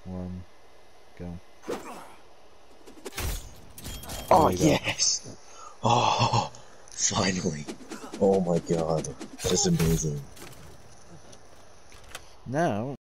Go. Oh, There you go. yes! Oh, finally. Oh my god. That is amazing. Now